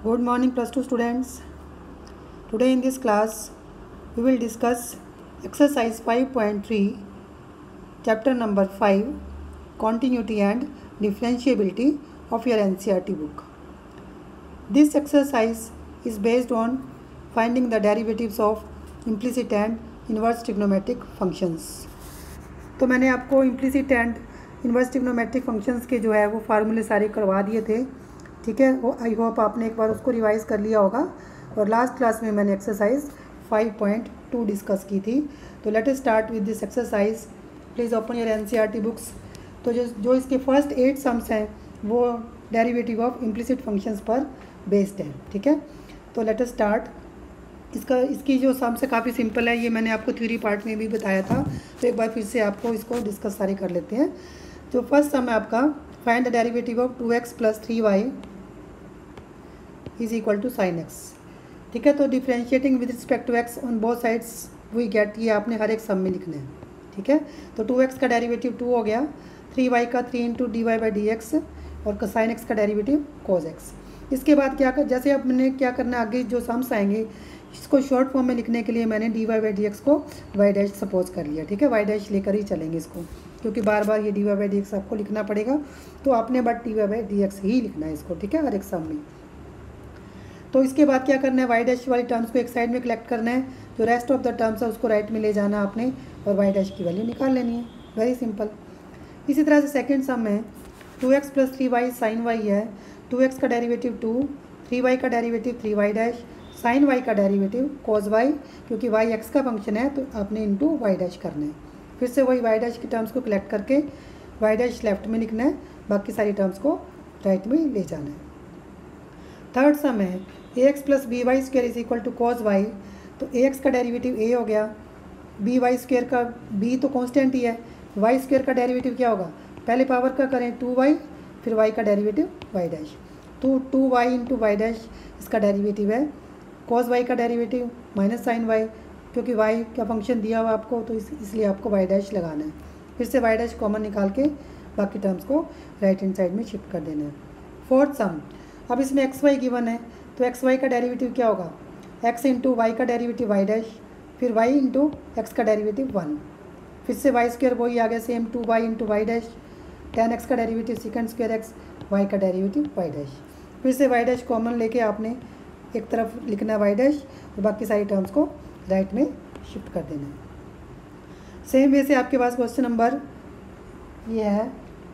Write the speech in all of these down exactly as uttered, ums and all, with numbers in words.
Good morning plus two students. Today in this class we will discuss exercise five point three chapter number five continuity and differentiability of your N C E R T book. This exercise is based on finding the derivatives of implicit and inverse trigonometric functions. तो मैंने आपको implicit and inverse trigonometric functions के जो है वो फार्मूले सारे करवा दिए थे, ठीक है। वो आई होप आपने एक बार उसको रिवाइज कर लिया होगा। और लास्ट क्लास में मैंने exercise five point two discuss की थी। तो let us start with this exercise. Please open your NCERT books. तो जो जो इसके फर्स्ट एट सम्स हैं वो डेरिवेटिव ऑफ इम्प्लिसिट फंक्शंस पर बेस्ड है, ठीक है। तो लेट अस स्टार्ट। इसका इसकी जो सम्स है काफ़ी सिंपल है, ये मैंने आपको थ्योरी पार्ट में भी बताया था। तो एक बार फिर से आपको इसको डिस्कस सारे कर लेते हैं। जो फर्स्ट सम है आपका, find the derivative of two x plus three y is equal to sine x, ठीक है। तो differentiating with respect to x on both sides we get, ये आपने हर एक सम में लिखना है, ठीक है। तो टू एक्स का डेरिवेटिव टू हो गया, थ्री वाई का three into d y by d x और साइन एक्स का डेरिवेटिव कोज एक्स। इसके बाद क्या कर, जैसे अब मैंने क्या करना है, आगे जो सम्स आएंगे इसको शॉर्ट फॉर्म में लिखने के लिए मैंने d y by d x को वाई डैश सपोज कर लिया, ठीक है। वाई डैश लेकर ही चलेंगे इसको, क्योंकि बार बार ये d y by d x आपको लिखना पड़ेगा। तो आपने but d y by d x ही लिखना है इसको, ठीक है, हर एक सम में। तो इसके बाद क्या करना है, वाई डैश वाली टर्म्स को एक साइड में कलेक्ट करना है, जो रेस्ट ऑफ द टर्म्स है उसको राइट में ले जाना आपने और वाई डैश की वैल्यू निकाल लेनी है। Very simple. इसी तरह से सेकंड सम में two x plus three y sine y है। टू एक्स का डेरिवेटिव टू, थ्री वाई का derivative three y dash, sine y का डेरिवेटिव कोज वाई, क्योंकि वाई एक्स का फंक्शन है तो आपने इंटू वाई डैश करना है। फिर से वही वाई डैश की टर्म्स को कलेक्ट करके वाई डैश लेफ्ट में लिखना है, बाकी सारी टर्म्स को राइट में ले जाना है। थर्ड सम है a x plus b y square is equal to cos y. तो ए एक्स का डेरिवेटिव ए हो गया, बी वाई स्क्वेयर का बी तो कांस्टेंट ही है, वाई स्क्वेयर का डेरिवेटिव क्या होगा, पहले पावर का करें टू वाई, फिर वाई का डेरिवेटिव वाई डैश। तो two y into y dash इसका डेरिवेटिव है, कॉज वाई का डेरिवेटिव माइनस साइन वाई, क्योंकि वाई का फंक्शन दिया हुआ आपको तो इस, इसलिए आपको वाई डैश लगाना है। फिर से वाई डैश कॉमन निकाल के बाकी टर्म्स को राइट हैंड साइड में शिफ्ट कर देना है। फोर्थ सम, अब इसमें एक्स वाई गिवन है, तो एक्स वाई का डेरिवेटिव क्या होगा, एक्स इंटू वाई का डेरिवेटिव वाई डैश, फिर वाई इंटू एक्स का डेरिवेटिव वन, फिर से वाई स्क्वेयर वही आ गया same, two y into y dash, tan x का derivative sec square x, y का डेरिवेटिव वाई डैश। फिर से वाई डैश कॉमन लेके आपने एक तरफ लिखना है वाई डैश और बाकी सारी टर्म्स को राइट में शिफ्ट कर देना है। सेम वे से आपके पास क्वेश्चन नंबर ये है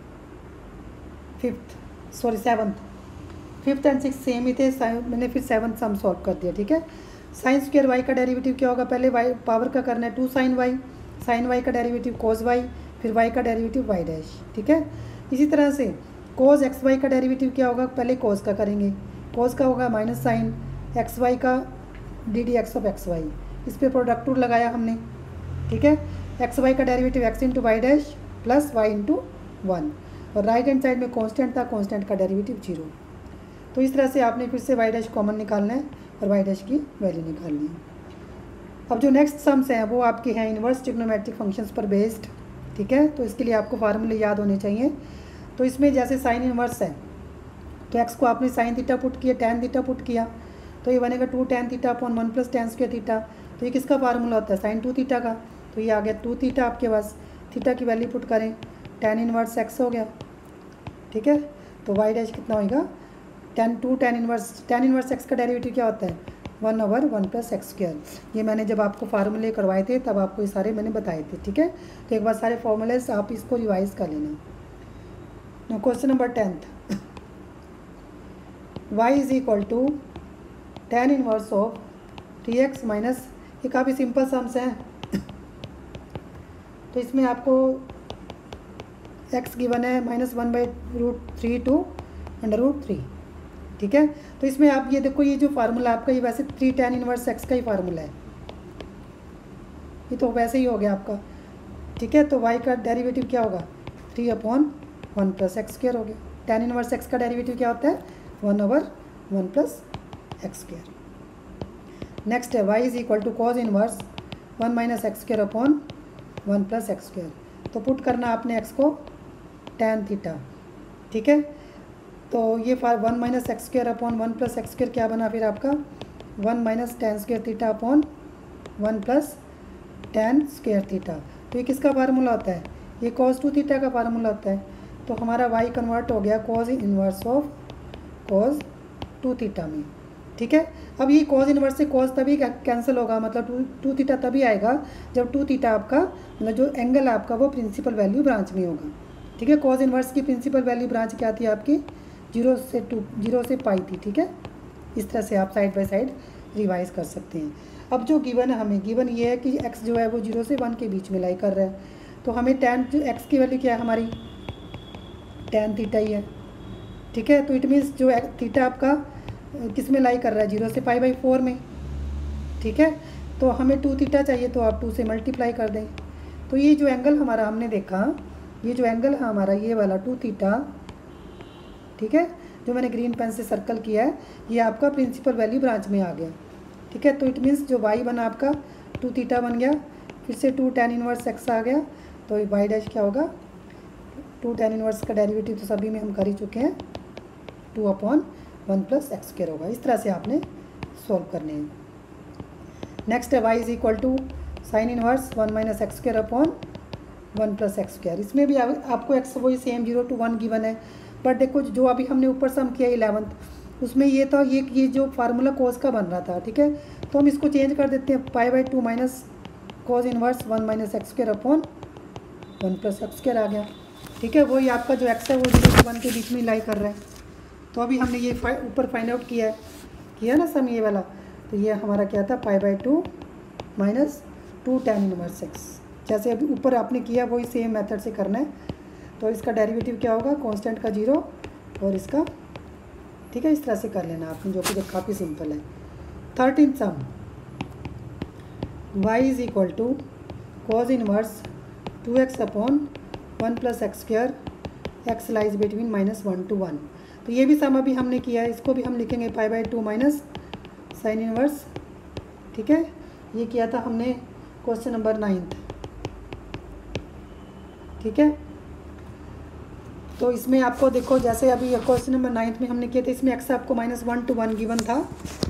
fifth, sorry seventh, fifth and six same ही थे, मैंने फिर सेवन्थ सम सॉल्व कर दिया, ठीक है। साइन स्क्वायर वाई का डेरिवेटिव क्या होगा, पहले वाई पावर का करना है two sine y, sine y का डेरिवेटिव कोज वाई, फिर वाई का डेरिवेटिव वाई डैश, ठीक है। इसी तरह से कोज एक्स वाई का डेरिवेटिव क्या होगा, पहले कोज का करेंगे, कोज का होगा माइनस साइन एक्स वाई का d d x of x y, इस पर प्रोडक्ट रूल लगाया हमने, ठीक है। एक्स वाई का derivative x into y dash plus y into one, और राइट हैंड साइड में कांस्टेंट था, कांस्टेंट का डेरिवेटिव जीरो। तो इस तरह से आपने फिर से वाई डैश कॉमन निकालना है और वाई डैश की वैल्यू निकालनी है। अब जो नेक्स्ट सम्स हैं वो आपके हैं इन्वर्स ट्रिग्नोमेट्रिक फंक्शंस पर बेस्ड, ठीक है। तो इसके लिए आपको फार्मूले याद होने चाहिए। तो इसमें जैसे साइन इन्वर्स है, तो एक्स को आपने साइन थीटा पुट किया, टेन थीटा पुट किया, तो ये बनेगा two tan theta upon one plus tan square theta. तो ये किसका फार्मूला होता है, साइन टू थीटा का। तो ये आ गया टू थीटा आपके पास, थीटा की वैल्यू पुट करें, टेन इनवर्स एक्स हो गया, ठीक है। तो वाई डैश कितना होगा, tan two tan inverse, tan inverse x का डेरिवेटिव क्या होता है, one over one plus x square. ये मैंने जब आपको फार्मूले करवाए थे तब आपको ये सारे मैंने बताए थे, ठीक है। तो एक बार सारे फॉर्मूलेस आप इसको रिवाइज कर लेना। Question number tenth, y is equal to tan inverse of t x minus, ये काफ़ी सिंपल सम्स हैं। तो इसमें आपको x गिवन है minus one by root three two under root three, ठीक है। तो इसमें आप ये देखो, ये जो फार्मूला आपका ये वैसे थ्री टेन इनवर्स एक्स का ही फार्मूला है, ये तो वैसे ही हो गया आपका, ठीक है। तो y का डेरिवेटिव क्या होगा, three upon one plus x square हो गया। टेन इनवर्स एक्स का डेरिवेटिव क्या होता है, one over one plus x square. Next है y is equal to cos inverse one minus x square upon one plus x square. तो put करना आपने x को टेन थीटा, ठीक है। तो ये for one minus x square upon one plus x square क्या बना फिर आपका one minus tan square theta upon one plus tan square theta. तो ये किसका फार्मूला होता है, ये कॉस टू थीटा का फार्मूला होता है। तो हमारा y कन्वर्ट हो गया cos inverse of cos two theta में, ठीक है। अब ये कॉस इनवर्स से कॉस तभी कैंसिल होगा, मतलब टू टू थीटा तभी आएगा जब टू थीटा आपका मतलब जो एंगल है आपका वो प्रिंसिपल वैल्यू ब्रांच में होगा, ठीक है। कॉस इनवर्स की प्रिंसिपल वैल्यू ब्रांच क्या थी आपकी जीरो से टू जीरो से पाई थी, ठीक है। इस तरह से आप साइड बाय साइड रिवाइज कर सकते हैं। अब जो गिवन है हमें गिवन ये है कि x जो है वो जीरो से वन के बीच में लाई कर रहा है, तो हमें टेन जो x की वैल्यू क्या है हमारी टेन थीटा ही है, ठीक है। तो इट मीन्स जो थीटा आपका किस में लाई कर रहा है जीरो से पाई बाई फोर में, ठीक है। तो हमें टू थीटा चाहिए तो आप टू से मल्टीप्लाई कर दें। तो ये जो एंगल हमारा हमने देखा, ये जो एंगल है हमारा ये वाला टू थीटा, ठीक है, जो मैंने ग्रीन पेन से सर्कल किया है, ये आपका प्रिंसिपल वैल्यू ब्रांच में आ गया, ठीक है। तो इट मीन्स जो y बना आपका टू थीटा बन गया, फिर से टू टेन इनवर्स x आ गया, तो y डैश क्या होगा टू टेन इनवर्स का डेरिवेटिव तो सभी में हम कर ही चुके हैं, two upon one plus x square होगा। इस तरह से आपने सॉल्व करने हैं। नेक्स्ट है y is equal to sine inverse one minus x square upon one plus x square. इसमें भी आप, आपको x वही same zero two one given है, बट देखो जो अभी हमने ऊपर सम किया इलेवंथ, उसमें ये था ये ये जो फार्मूला कोस का बन रहा था, ठीक है। तो हम इसको चेंज कर देते हैं, pi by two minus cos inverse one minus x square upon one plus x square आ गया, ठीक है। वही आपका जो एक्स है वो जीरो से वन के बीच में लाई कर रहा है। तो अभी हमने ये ऊपर फाइंड आउट किया है किया ना सम ये वाला, तो ये हमारा क्या था pi by two minus two tan inverse x, जैसे अभी ऊपर आपने किया वही सेम मेथड से करना है। तो इसका डेरिवेटिव क्या होगा कांस्टेंट का जीरो और इसका, ठीक है। इस तरह से कर लेना आपने, जो कि काफ़ी सिंपल है। Thirteen sum y is equal to cos inverse two x upon one plus x square, x lies between minus one to one. तो ये भी सम अभी हमने किया है, इसको भी हम लिखेंगे pi by two minus sine inverse, ठीक है। ये किया था हमने क्वेश्चन नंबर नाइन्थ, ठीक है। तो इसमें आपको देखो जैसे अभी क्वेश्चन नंबर नाइन्थ में हमने किया था, इसमें एक्स आपको minus one to one given था,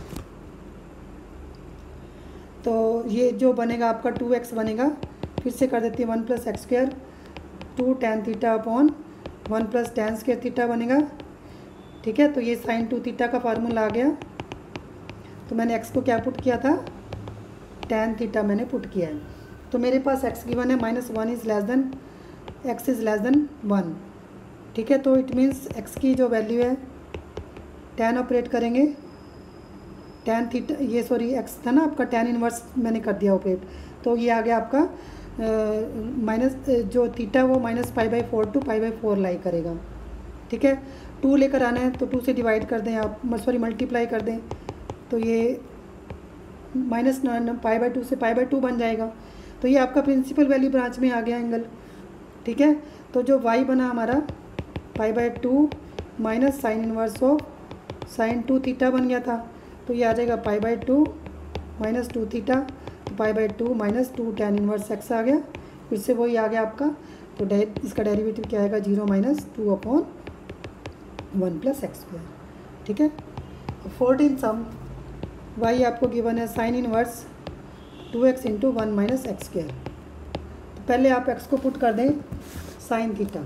तो ये जो बनेगा आपका टू एक्स बनेगा, फिर से कर देती है one plus x square two tan theta upon one plus tan square theta बनेगा, ठीक है। तो ये साइन टू थीटा का फार्मूला आ गया। तो मैंने एक्स को क्या पुट किया था टेन थीटा मैंने पुट किया है। तो मेरे पास एक्स गिवन है minus one is less than x is less than one, ठीक है। तो इट मीन्स एक्स की जो वैल्यू है टेन ऑपरेट करेंगे, टेन थीटा ये सॉरी एक्स था ना आपका टेन इनवर्स मैंने कर दिया ऑपरेट, तो ये आ गया आपका माइनस जो थीटा वो minus pi by four to pi by four lie करेगा, ठीक है। टू लेकर आना है तो टू से डिवाइड कर दें आप, सॉरी मल्टीप्लाई कर दें, तो ये माइनस पाई बाई टू से पाई बाई टू बन जाएगा। तो ये आपका प्रिंसिपल वैल्यू ब्रांच में आ गया एंगल, ठीक है। तो जो y बना हमारा pi by two minus sine inverse of sine two theta बन गया था, तो ये आ जाएगा pi by two minus two theta, तो pi by two minus two tan inverse x आ गया, फिर से वही आ गया आपका। तो डे इसका डेरिवेटिव क्या आएगा zero minus two upon one plus x square, ठीक है। फोर्टीन सम y आपको गिवन है sine inverse two x into one minus x square. तो पहले आप x को पुट कर दें साइन थीटा,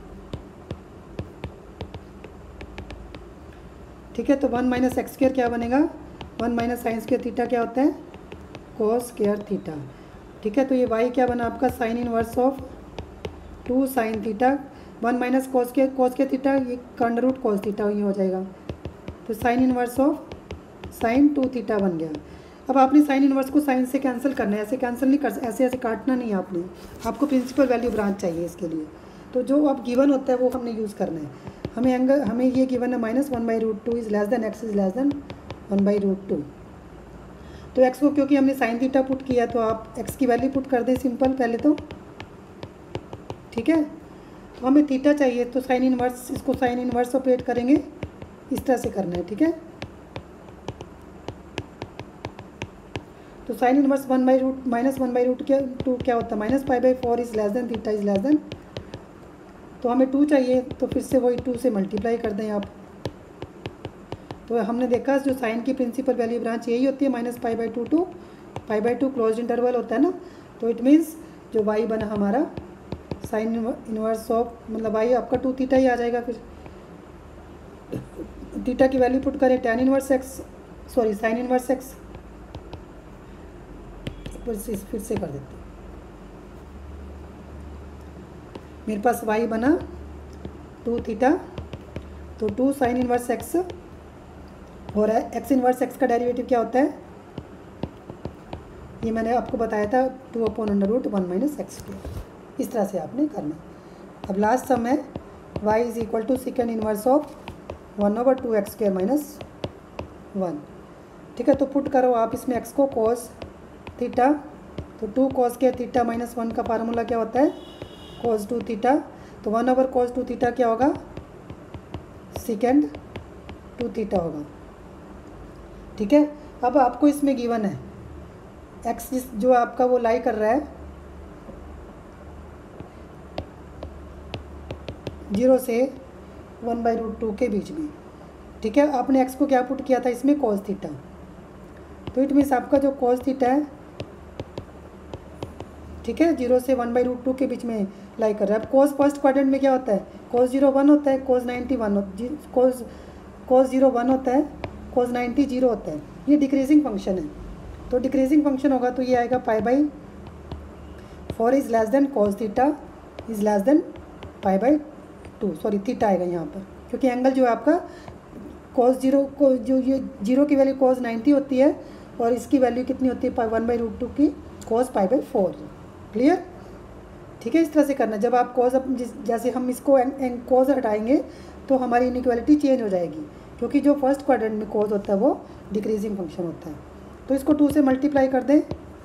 ठीक है। तो वन माइनस एक्स स्क्वायर क्या बनेगा one minus sine square theta क्या होता है कोस स्क्वायर थीटा, ठीक है। तो ये y क्या बना आपका sine inverse of two sine theta, one minus cos square cos square theta, ये अंडर रूट कोस थीटा ये हो जाएगा। तो sine inverse of sine two theta बन गया। अब आपने साइन इनवर्स को साइन से कैंसिल करना है, ऐसे कैंसिल नहीं कर, ऐसे ऐसे काटना नहीं है आपने, आपको प्रिंसिपल वैल्यू ब्रांच चाहिए इसके लिए। तो जो अब गिवन होता है वो हमने यूज़ करना है। हमें एंगल हमें ये गिवन है minus one by root two is less than x is less than one by root two. तो एक्स को क्योंकि हमने साइन थीटा पुट किया तो आप एक्स की वैल्यू पुट कर दें सिंपल पहले तो, ठीक है। तो हमें थीटा चाहिए तो साइन इनवर्स, इसको साइन इनवर्स ऑपरेट करेंगे, इस तरह से करना है, ठीक है। तो sine inverse one by root minus one by root क्या टू क्या होता है minus pi by four is less than theta is less than, तो हमें टू चाहिए तो फिर से वही टू से मल्टीप्लाई कर दें आप, तो हमने देखा जो साइन की प्रिंसिपल वैल्यू ब्रांच यही होती है, minus pi by two to pi by two close interval होता है ना। तो इट मीन्स जो वाई बना हमारा साइन इनवर्स ऑफ, मतलब वाई आपका टू थीटा ही आ जाएगा। फिर थीटा की वैल्यू पुट करें tan inverse x, sorry sine inverse x, फिर से फिर से कर देते हैं। मेरे पास वाई बना टू थीटा, तो टू साइन इनवर्स एक्स हो रहा है। एक्स इनवर्स एक्स का डेरिवेटिव क्या होता है, ये मैंने आपको बताया था, two upon under root one minus x square. इस तरह से आपने करना। अब लास्ट सम है y is equal to second inverse of one over two x square minus one. ठीक है, तो पुट करो आप इसमें एक्स को कॉस थीटा, तो टू कॉस के थीटा माइनस वन का फार्मूला क्या होता है, कॉस टू थीटा। तो one over cos two theta क्या होगा, सेकेंड टू थीटा होगा। ठीक है, अब आपको इसमें गिवन है एक्स जिस जो आपका वो लाई कर रहा है जीरो से वन बाई रूट टू के बीच में। ठीक है, आपने एक्स को क्या पुट किया था इसमें, कॉस थीटा। तो इट मीन्स आपका जो कॉस थीटा है, ठीक है, जीरो से वन बाई रूट टू के बीच में लाई कर रहा है। अब कॉस फर्स्ट क्वाड्रेंट में क्या होता है, कॉस जीरो वन होता है, cos ninety one cos cos zero one होता है, कॉस नाइन्टी जीरो होता है। ये डिक्रीजिंग फंक्शन है, तो डिक्रीजिंग फंक्शन होगा तो ये आएगा pi by four is less than cos theta is less than pi by two, sorry theta आएगा यहाँ पर, क्योंकि एंगल जो है आपका कॉस जीरो को, जो ये जीरो की वैल्यू कॉस नाइन्टी होती है और इसकी वैल्यू कितनी होती है, वन बाई रूट टू की cos pi by four. Clear? ठीक है, इस तरह से करना। जब आप कॉस, जैसे हम इसको कॉस हटाएंगे तो हमारी इनइक्वालिटी चेंज हो जाएगी, क्योंकि जो फर्स्ट क्वाड्रेंट में कॉस होता है वो डिक्रीजिंग फंक्शन होता है। तो इसको टू से मल्टीप्लाई कर दें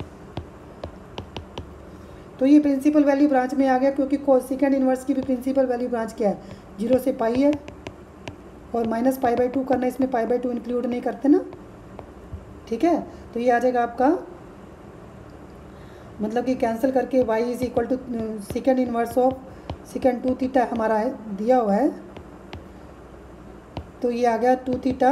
तो ये प्रिंसिपल वैल्यू ब्रांच में आ गया, क्योंकि कॉस सेकेंड इनवर्स की भी प्रिंसिपल वैल्यू ब्रांच क्या है, जीरो से पाई है, और माइनस पाई बाई टू करना, इसमें पाई बाई टू इंक्लूड नहीं करते ना। ठीक है, तो ये आ जाएगा आपका, मतलब कि कैंसिल करके y is equal to second inverse of second two theta हमारा है दिया हुआ है, तो ये आ गया टू थीटा,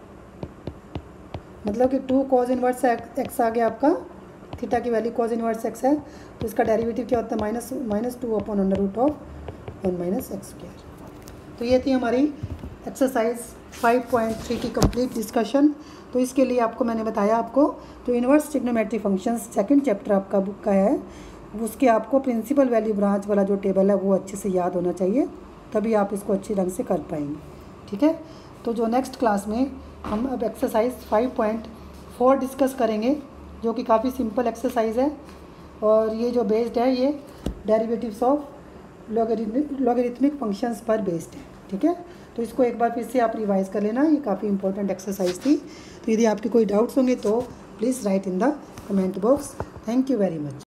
मतलब कि टू कॉज इनवर्स एक्स आ गया आपका, थीटा की वैल्यू कॉज इनवर्स एक्स है, तो इसका डेरिवेटिव क्या होता है, minus minus two upon under root of one minus x square. तो ये थी हमारी एक्सरसाइज फाइव पॉइंट थ्री की कंप्लीट डिस्कशन। तो इसके लिए आपको मैंने बताया, आपको जो inverse trigonometry functions second chapter आपका बुक का है, उसके आपको प्रिंसिपल वैल्यू ब्रांच वाला जो टेबल है वो अच्छे से याद होना चाहिए, तभी आप इसको अच्छी ढंग से कर पाएंगे। ठीक है, तो जो नेक्स्ट क्लास में हम अब exercise five point four discuss करेंगे, जो कि काफ़ी सिंपल एक्सरसाइज है, और ये जो बेस्ड है ये डेरिवेटिव्स ऑफ लॉगरिथमिक फंक्शंस पर बेस्ड है। ठीक है, तो इसको एक बार फिर से आप रिवाइज कर लेना, ये काफ़ी इंपॉर्टेंट एक्सरसाइज थी। तो यदि आपके कोई डाउट्स होंगे तो please write in the comment box. Thank you very much.